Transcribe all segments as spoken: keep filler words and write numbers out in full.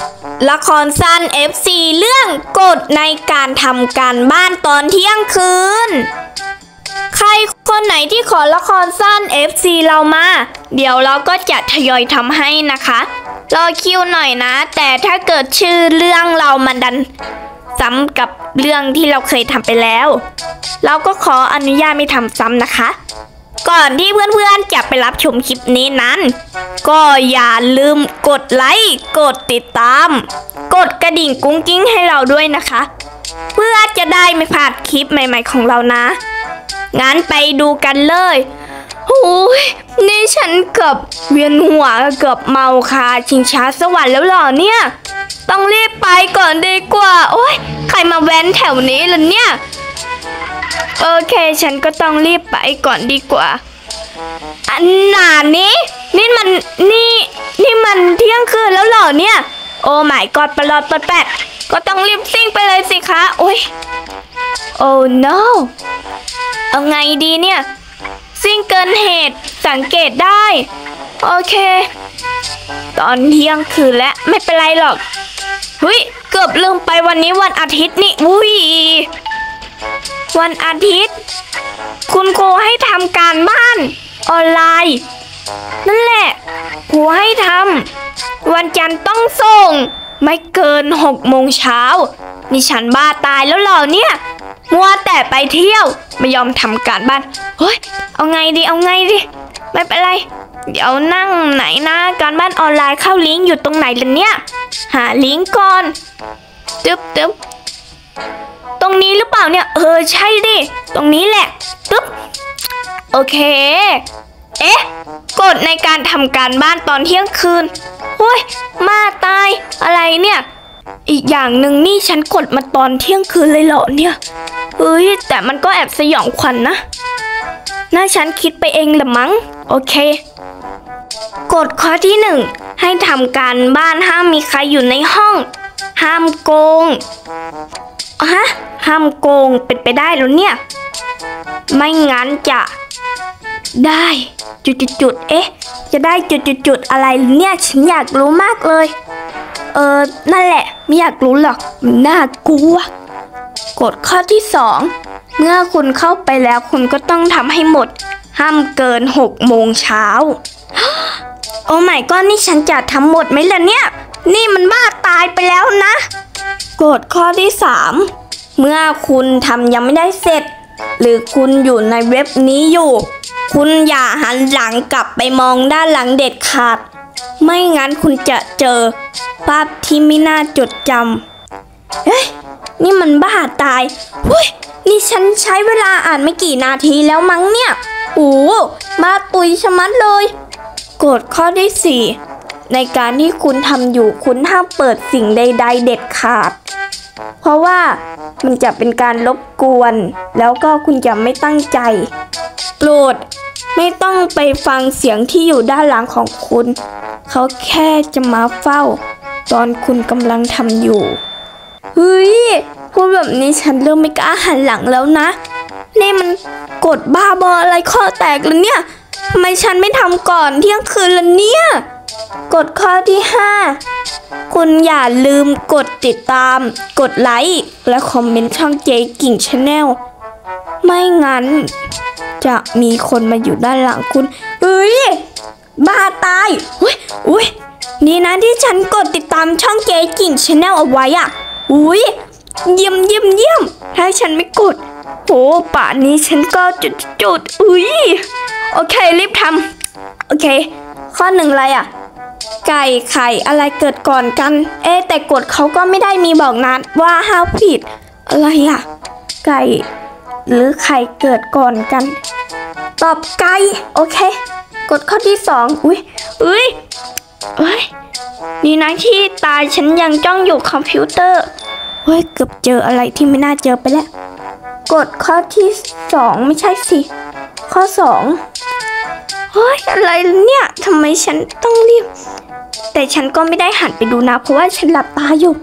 ละครสั้น เอฟ ซี เรื่องกฎในการทำการบ้านตอนเที่ยงคืนใครคนไหนที่ขอละครสั้น เอฟ ซี เรามาเดี๋ยวเราก็จะทยอยทำให้นะคะรอคิวหน่อยนะแต่ถ้าเกิดชื่อเรื่องเรามันดันซ้ำกับเรื่องที่เราเคยทำไปแล้วเราก็ขออนุญาตไม่ทำซ้ำนะคะก่อนที่เพื่อนๆจะไปรับชมคลิปนี้นั้นก็อย่าลืมกดไลค์กดติดตามกดกระดิ่งกุ้งกิ้งให้เราด้วยนะคะเพื่อจะได้ไม่พลาดคลิปใหม่ๆของเรานะงั้นไปดูกันเลยโอ้ยนี่ฉันเกือบเวียนหัวเกือบเมาคาชิงช้าสวรรค์แล้วเหรอเนี่ยต้องรีบไปก่อนดีกว่าโอ้ยใครมาแว้นแถวนี้ล่ะเนี่ยโอเคฉันก็ต้องรีบไปก่อนดีกว่าอันหนานี้นี่มันนี่นี่มันเที่ยงคืนแล้วเหรอเนี่ยโอ้ไม่กอดปลอดปลดแปดก็ต้องรีบซิ่งไปเลยสิคะโอ้ยโอ้ no เอาไงดีเนี่ยซิ่งเกินเหตุสังเกตได้โอเคตอนเที่ยงคืนแล้วไม่เป็นไรหรอกเฮ้ยเกือบลืมไปวันนี้วันอาทิตย์นี่อุ้ยวันอาทิตย์คุณครูให้ทำการบ้านออนไลน์นั่นแหละครูให้ทำวันจันทร์ต้องส่งไม่เกินหกโมงเช้านี่ฉันบ้าตายแล้วเหรอเนี่ยมัวแต่ไปเที่ยวไม่ยอมทำการบ้านเฮ้ยเอาไงดีเอาไงดีไม่เป็นไรเดี๋ยวนั่งไหนนะการบ้านออนไลน์เข้าลิงก์อยู่ตรงไหนล่ะเนี่ยหาลิงก์ก่อนตึ๊บตึ๊บตรงนี้หรือเปล่าเนี่ยเออใช่ดิตรงนี้แหละตึ๊บโอเคเอ๊ะกฎในการทำการบ้านตอนเที่ยงคืนโอ้ยมาตายอะไรเนี่ยอีกอย่างหนึ่งนี่ฉันกดมาตอนเที่ยงคืนเลยเหรอเนี่ยเฮ้ยแต่มันก็แอบสยองขวัญ นะน่าฉันคิดไปเองละมั้งโอเคกฎข้อที่หนึ่งให้ทำการบ้านห้ามมีใครอยู่ในห้องห้ามโกงฮะห้ามโกงเป็นไปได้หรือเนี่ยไม่งั้นจะได้จุดๆๆเอ๊ะจะได้จุดๆๆอะไรเนี่ยฉันอยากรู้มากเลยเออนั่นแหละไม่อยากรู้หรอกมันน่ากลัวกฎข้อที่สองเมื่อคุณเข้าไปแล้วคุณก็ต้องทำให้หมดห้ามเกินหกโมงเช้าโอ้ไม่ก็นี่ฉันจะทำหมดไหมล่ะเนี่ยนี่มันบ้าตายไปแล้วนะกฎข้อที่สามเมื่อคุณทำยังไม่ได้เสร็จหรือคุณอยู่ในเว็บนี้อยู่คุณอย่าหันหลังกลับไปมองด้านหลังเด็ดขาดไม่งั้นคุณจะเจอภาพที่ไม่น่าจดจำเฮ้ยนี่มันบ้าตายเฮ้ยนี่ฉันใช้เวลาอ่านไม่กี่นาทีแล้วมั้งเนี่ยโอ้บ้าตุยชะมัดเลยกฎข้อที่สี่ในการที่คุณทำอยู่คุณห้ามเปิดสิ่งใดๆเด็ดขาดเพราะว่ามันจะเป็นการรบกวนแล้วก็คุณจะไม่ตั้งใจโปรดไม่ต้องไปฟังเสียงที่อยู่ด้านหลังของคุณเขาแค่จะมาเฝ้าตอนคุณกำลังทำอยู่เฮ้ยพูดแบบนี้ฉันเริ่มไม่กล้าหันหลังแล้วนะนี่มันกฎบ้าบออะไรข้อแตกเลยเนี่ยทำไมฉันไม่ทำก่อนเที่ยงคืนล่ะเนี่ยกฎข้อที่ห้าคุณอย่าลืมกดติดตามกดไลค์และคอมเมนต์ช่องเจ๊กิ่งชาแนลไม่งั้นจะมีคนมาอยู่ด้านหลังคุณเฮ้ยบ้าตายอุ้ยอุ้ยนี่นะที่ฉันกดติดตามช่องเจ๊กิ่งชาแนลเอาไว้อ่ะอุ้ยเยี่ยมเยี่ยมเยี่ยมถ้าฉันไม่กดโอ้ป่านนี้ฉันก็จุดจุดอุ้ยโอเครีบทำโอเคข้อหนึ่งอะไรอ่ะไก่ไข่อะไรเกิดก่อนกันเอ๊แต่กฎเขาก็ไม่ได้มีบอกนัดว่าห้ามผิดอะไรอ่ะไก่หรือไข่เกิดก่อนกันตอบไก่โอเคกฎข้อที่สองอุ้ยอุ้ยเอ้ยนี่นะที่ตาฉันยังจ้องอยู่คอมพิวเตอร์เฮ้ยเกือบเจออะไรที่ไม่น่าเจอไปแล้วกฎข้อที่สองไม่ใช่สิข้อสองเฮ้ยอะไรเนี่ยทำไมฉันต้องรีบแต่ฉันก็ไม่ได้หันไปดูนะเพราะว่าฉันหลับตาอยู่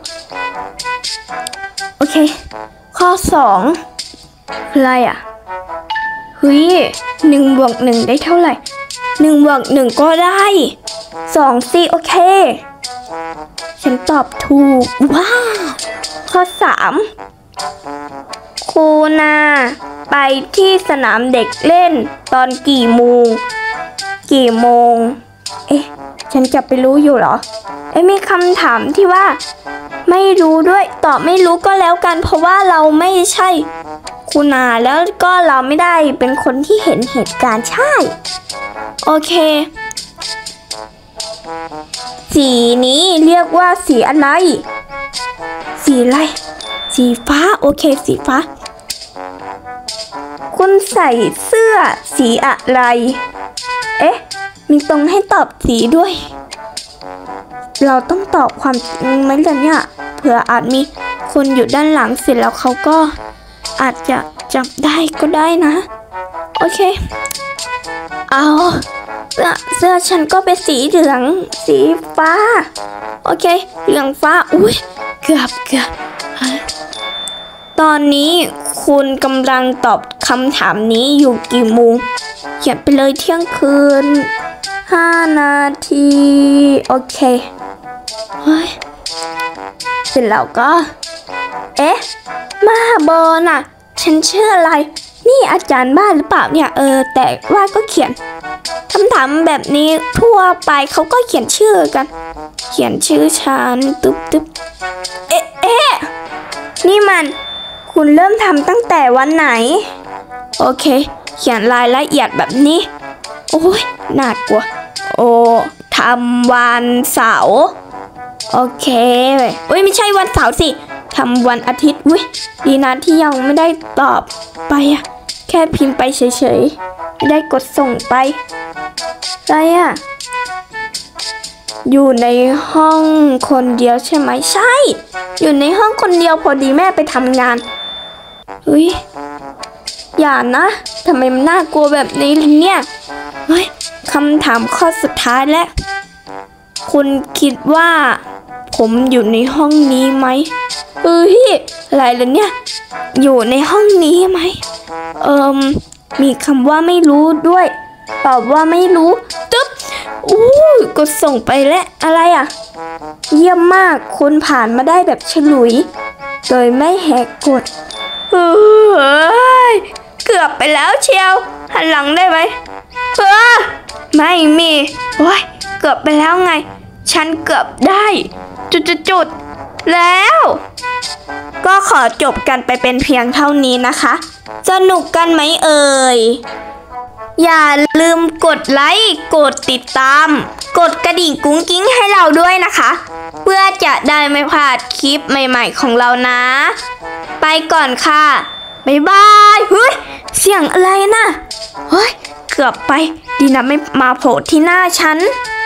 โอเคข้อสองอะไรอ่ะเฮ้ยหนึ่งบวกหนึ่งได้เท่าไหร่หนึ่งบวกหนึ่งก็ได้สองสิโอเคฉันตอบถูกว้าวข้อสามครูนาไปที่สนามเด็กเล่นตอนกี่โมงกี่โมงเอ๊ะฉันจะไปรู้อยู่เหรอเอ๊ะมีคำถามที่ว่าไม่รู้ด้วยตอบไม่รู้ก็แล้วกันเพราะว่าเราไม่ใช่ครูนาแล้วก็เราไม่ได้เป็นคนที่เห็นเหตุการณ์ใช่โอเคสีนี้เรียกว่าสีอะไรสีอะไรสีฟ้าโอเคสีฟ้าคุณใส่เสื้อสีอะไรเอ๊ะมีตรงให้ตอบสีด้วยเราต้องตอบความจริงไหมล่ะเนี่ยเผื่ออาจมีคนอยู่ด้านหลังเสร็จแล้วเขาก็อาจจะจับได้ก็ได้นะโอเคเอาเสื้อเสื้อฉันก็เป็นสีเหลืองสีฟ้าโอเคเหลืองฟ้าอุ้ยเกือบเกือบตอนนี้คุณกำลังตอบคำถามนี้อยู่กี่โมงเขียนไปเลยเที่ยงคืนห้านาทีโอเคเฮ้ยเสร็จแล้วก็เอ๊ะมาเบอร์น่ะฉันชื่ออะไรนี่อาจารย์บ้านหรือเปล่าเนี่ยเออแต่ว่าก็เขียนคำถามแบบนี้ทั่วไปเขาก็เขียนชื่อกันเขียนชื่อฉันตึ๊บตึ๊บเอ๊ะเอ๊ะนี่มันคุณเริ่มทำตั้งแต่วันไหนโอเคเขียนรายละเอียดแบบนี้โอ้ยน่ากลัวโอ้ทำวันเสาร์โอเคเอ้ยไม่ใช่วันเสาร์สิทำวันอาทิตย์อุ้ยดีนะที่ยังไม่ได้ตอบไปอะแค่พิมพ์ไปเฉยๆไม่ได้กดส่งไปอะไรอะอยู่ในห้องคนเดียวใช่ไหมใช่อยู่ในห้องคนเดียวพอดีแม่ไปทำงานเฮ้ยอย่านะทำไมมันน่ากลัวแบบนี้เนี่ยเฮ้ยคำถามข้อสุดท้ายแล้วคุณคิดว่าผมอยู่ในห้องนี้ไหมเฮ้ยอะไรล่ะเนี่ยอยู่ในห้องนี้ไหมเอิมมีคำว่าไม่รู้ด้วยตอบว่าไม่รู้ตึ๊บอู้กดส่งไปแล้วอะไรอ่ะเยี่ยมมากคุณผ่านมาได้แบบฉลุยโดยไม่แหกกฎเฮ้ยเกือบไปแล้วเชียวหันหลังได้ไหมเออไม่มีโอ้ยเกือบไปแล้วไงฉันเกือบได้จุดๆๆแล้วก็ขอจบกันไปเป็นเพียงเท่านี้นะคะสนุกกันไหมเอ่ยอย่าลืมกดไลค์กดติดตามกดกระดิ่งกุ้งกิ้งให้เราด้วยนะคะเพื่อจะได้ไม่พลาดคลิปใหม่ๆของเรานะไปก่อนค่ะบ๊ายบายเฮ้ยเสียงอะไรนะเฮ้ยเกือบไปดีนะไม่มาโผล่ที่หน้าฉัน